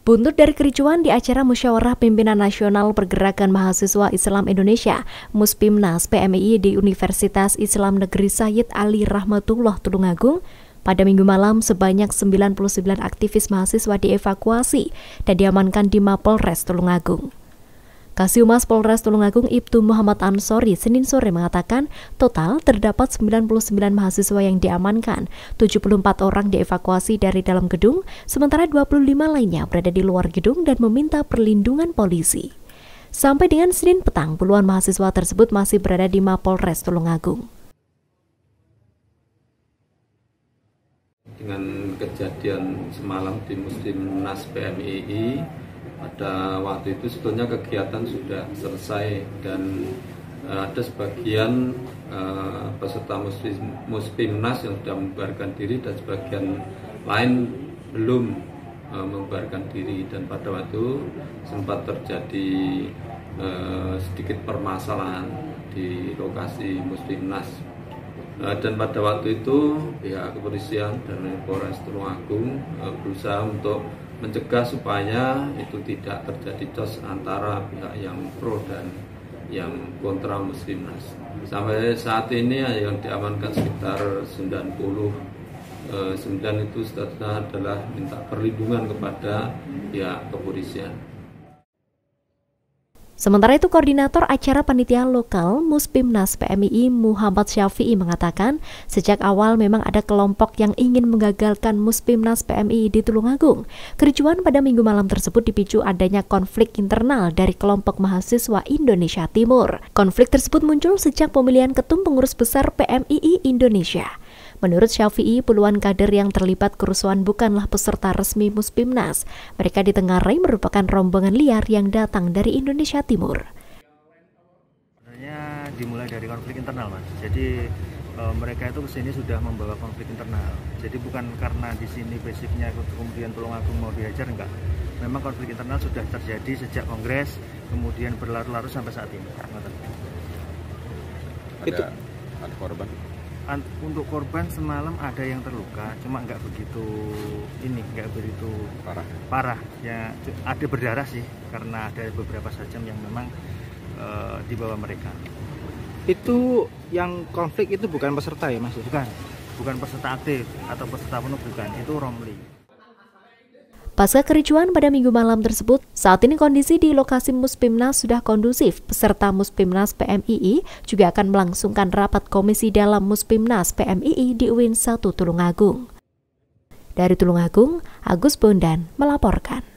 Buntut dari kericuan di acara Musyawarah Pimpinan Nasional Pergerakan Mahasiswa Islam Indonesia Muspimnas PMII di Universitas Islam Negeri Sayyid Ali Rahmatullah Tulungagung, pada Minggu malam sebanyak 99 aktivis mahasiswa dievakuasi dan diamankan di Mapolres Tulungagung. Kasihumas Polres Tulungagung Ibtu Muhammad Ansori Senin sore mengatakan total terdapat 99 mahasiswa yang diamankan, 74 orang dievakuasi dari dalam gedung, sementara 25 lainnya berada di luar gedung dan meminta perlindungan polisi. Sampai dengan Senin petang, puluhan mahasiswa tersebut masih berada di Mapolres Tulungagung. Dengan kejadian semalam di Muspimnas PMII, pada waktu itu sebetulnya kegiatan sudah selesai dan ada sebagian peserta Muspimnas yang sudah membubarkan diri dan sebagian lain belum membubarkan diri, dan pada waktu itu sempat terjadi sedikit permasalahan di lokasi Muspimnas. Dan pada waktu itu pihak kepolisian dan Polres Tulungagung berusaha untuk mencegah supaya itu tidak terjadi cos antara pihak yang pro dan yang kontra Muspimnas. Sampai saat ini yang diamankan sekitar 99 itu statusnya adalah minta perlindungan kepada pihak kepolisian. Sementara itu, Koordinator Acara Panitia Lokal Muspimnas PMII Muhammad Syafi'i mengatakan sejak awal memang ada kelompok yang ingin menggagalkan Muspimnas PMII di Tulungagung. Kericuan pada Minggu malam tersebut dipicu adanya konflik internal dari kelompok mahasiswa Indonesia Timur. Konflik tersebut muncul sejak pemilihan ketum pengurus besar PMII Indonesia. Menurut Syafi'i, puluhan kader yang terlibat kerusuhan bukanlah peserta resmi Muspimnas. Mereka ditengarai merupakan rombongan liar yang datang dari Indonesia Timur. Sebenarnya dimulai dari konflik internal, Mas. Jadi mereka itu kesini sudah membawa konflik internal. Jadi bukan karena di sini basicnya kemudian Tulungagung mau dihajar, enggak. Memang konflik internal sudah terjadi sejak kongres, kemudian berlarut-larut sampai saat ini. Ada korban? Untuk korban semalam ada yang terluka, cuma nggak begitu parah. Ya ada berdarah sih, karena ada beberapa sajam yang memang di bawah mereka. Itu yang konflik itu bukan peserta ya, Mas? Bukan peserta aktif atau peserta penuh, bukan. Itu romli. Pasca kericuan pada Minggu malam tersebut, saat ini kondisi di lokasi Muspimnas sudah kondusif. Peserta Muspimnas PMII juga akan melangsungkan rapat komisi dalam Muspimnas PMII di UIN 1 Tulungagung. Dari Tulungagung, Agus Bondan melaporkan.